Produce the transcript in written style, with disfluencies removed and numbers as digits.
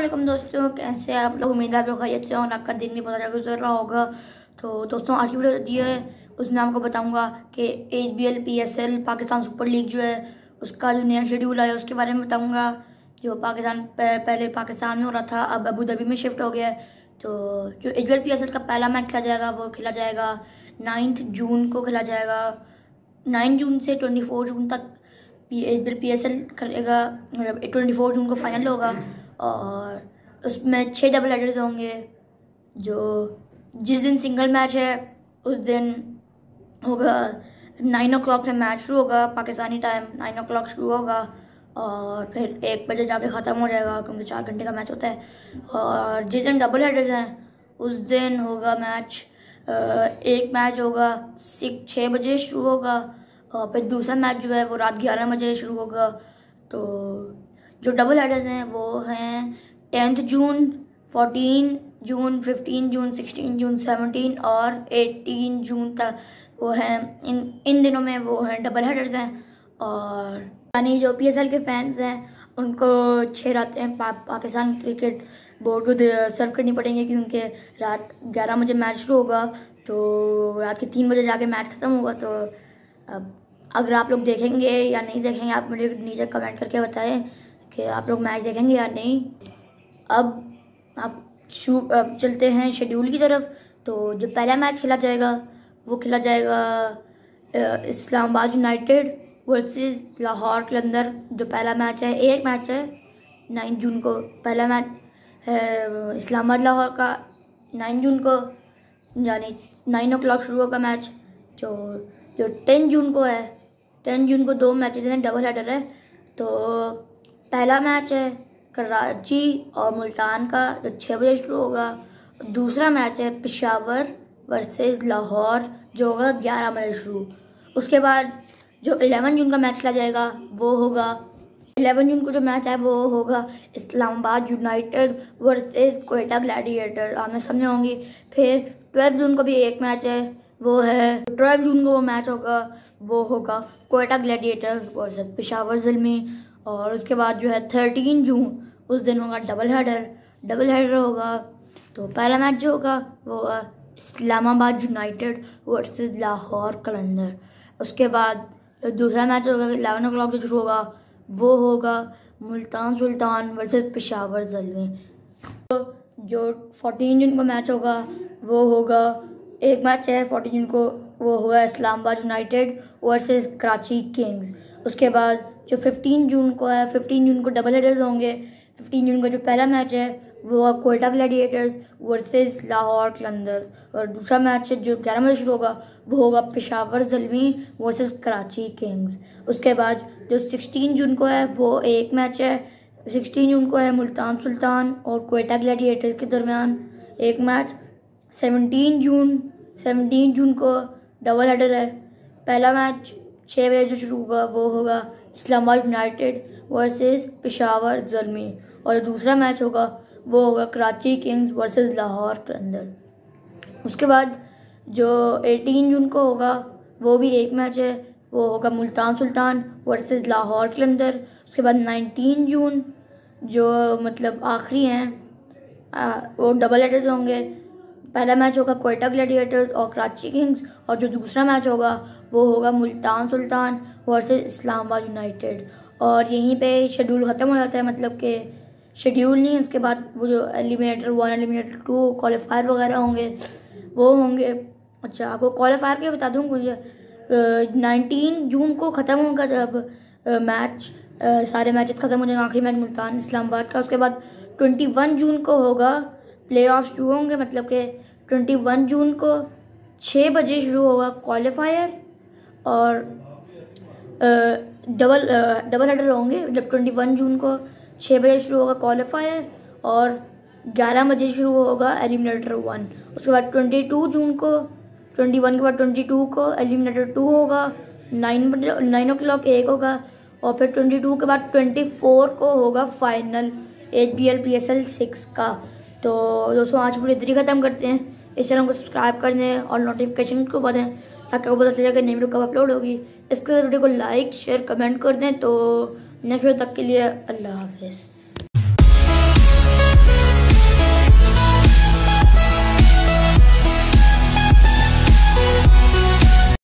वालेकुम दोस्तों, कैसे आप लोग। उम्मीद है आप लोग खैरियत से और आपका दिन भी बहुत ज़्यादा गुजर रहा होगा। तो दोस्तों आज की वीडियो दी है उसमें आपको बताऊंगा कि ABL PSL Pakistan super league जो है उसका जो नया शेड्यूल आया उसके बारे में बताऊंगा। जो पाकिस्तान पहले पाकिस्तान में हो रहा था, अब अबू धाबी में शिफ्ट हो गया है। तो जो ABL PSL का पहला मैच खेला जाएगा वो खेला जाएगा 9 जून को खेला जाएगा। 9 जून से 24 जून तक ABL PSL करेगा, मतलब 24 जून को फाइनल होगा और उसमें 6 डबल हेडर्स होंगे। जो जिस दिन सिंगल मैच है उस दिन होगा 9 o'clock से मैच शुरू होगा, पाकिस्तानी टाइम 9 o'clock शुरू होगा और फिर 1 बजे जाके ख़त्म हो जाएगा क्योंकि 4 घंटे का मैच होता है। और जिस दिन डबल हेडर्स हैं उस दिन होगा मैच, एक मैच होगा 6 बजे शुरू होगा और फिर दूसरा मैच जो है वो रात 11 बजे शुरू होगा। तो जो डबल हेडर्स हैं वो हैं 10 जून, 14 जून, 15 जून, 16 जून, 17 और 18 जून तक वो हैं। इन दिनों में वो हैं डबल हेडर्स हैं। और यानी जो PSL के फैंस हैं उनको 6 रातें पाकिस्तान क्रिकेट बोर्ड को सर्व करनी पड़ेंगी क्योंकि रात 11 बजे मैच शुरू होगा तो रात के 3 बजे जाके मैच ख़त्म होगा। तो अब अगर आप लोग देखेंगे या नहीं देखेंगे आप मुझे नीचे कमेंट करके बताएं कि आप लोग मैच देखेंगे या नहीं। अब चलते हैं शेड्यूल की तरफ। तो जो पहला मैच खेला जाएगा वो खेला जाएगा इस्लामाबाद यूनाइटेड वर्सेस लाहौर कलंदर। जो पहला मैच है, एक मैच है 9 जून को पहला मैच है इस्लामाबाद लाहौर का। 9 जून को यानी 9 o'clock शुरू होगा मैच। जो 10 जून को है, 10 जून को 2 मैचेस हैं, डबल हेडर है। तो पहला मैच है कराची और मुल्तान का जो 6 बजे शुरू होगा। दूसरा मैच है पेशावर वर्सेस लाहौर जो होगा 11 बजे शुरू। उसके बाद जो 11 जून का मैच खेला जाएगा वो होगा 11 जून को जो मैच है वो होगा Islamabad united versus Quetta gladiator, आमने सामने होंगी। फिर 12 जून को भी एक मैच है, वो है 12 जून को वो मैच होगा, वो होगा क्वेटा ग्लैडिएटर्स वर्सेस पेशावर ज़ल्मी। और उसके बाद जो है 13 जून उस दिन होगा डबल हेडर होगा। तो पहला मैच जो होगा वो होगा इस्लामाबाद यूनाइटेड वर्सेस लाहौर कलंदर। उसके बाद दूसरा मैच होगा 11 o'clock जो शुरू होगा वो होगा मुल्तान सुल्तान वर्सेस पेशावर ज़ल्मी। तो जो 14 जून को मैच होगा वो होगा, एक मैच है 14 जून को, वो होगा Islamabad united versus Karachi kings. उसके बाद जो 15 जून को है, 15 जून को डबल हेडर्स होंगे। 15 जून को जो पहला मैच है वो होगा क्वेटा ग्लैडिएटर्स वर्सेस लाहौर कलंदर और दूसरा मैच है जो 11 बजे शुरू होगा वो होगा पेशावर ज़ल्मी वर्सेस कराची किंग्स। उसके बाद जो 16 जून को है वो एक मैच है, 16 जून को है मुल्तान सुल्तान और क्वेटा ग्लैडिएटर्स के दरमियान एक मैच। 17 जून को डबल हेडर है। पहला मैच 6 बजे जो शुरू होगा वो होगा इस्लामाबाद यूनाइटेड वर्सेस पेशावर ज़ल्मी और दूसरा मैच होगा वो होगा कराची किंग्स वर्सेस लाहौर कलंदर। उसके बाद जो 18 जून को होगा वो भी एक मैच है, वो होगा मुल्तान सुल्तान वर्सेस लाहौर कलंदर। उसके बाद 19 जून जो मतलब आखिरी हैं वो डबल हेडर्स होंगे। पहला मैच होगा क्वेटा ग्लैडिएटर्स और कराची किंग्स और जो दूसरा मैच होगा वो होगा मुल्तान सुल्तान वर्सेस इस्लामाबाद यूनाइटेड। और यहीं पे शेड्यूल ख़त्म हो जाता है, मतलब कि शेड्यूल नहीं, उसके बाद वो जो एलिमिनेटर 1, एलिमिनेटर 2, क्वालिफायर वगैरह होंगे वो होंगे। अच्छा आपको क्वालिफायर के बता दूँ, मुझे 19 जून को ख़त्म होगा जब मैच सारे मैचेस ख़त्म हो जाएंगे, आखिरी मैच मुल्तान इस्लामाबाद का। उसके बाद 21 जून को होगा प्ले ऑफ शुरू होंगे, मतलब कि 21 जून को 6 बजे शुरू होगा क्वालिफायर और डबल हेडर होंगे। जब 21 जून को 6 बजे शुरू होगा क्वालिफायर और 11 बजे शुरू होगा एलिमिनेटर 1। उसके बाद 22 जून को, 21 के बाद 22 को एलिमिनेटर 2 होगा, 9 o'clock एक होगा और फिर 22 के बाद 24 को होगा फाइनल ABL PSL 6 का। तो दोस्तों आज वीडियो इधर ही ख़त्म करते हैं। इस चैनल को सब्सक्राइब कर दें और नोटिफिकेशन को बजाएं ताकि आपको पता चले कि नई वीडियो कब अपलोड होगी। इसके वीडियो को लाइक शेयर कमेंट कर दें। तो नेक्स्ट वीडियो तक के लिए अल्लाह हाफिज़।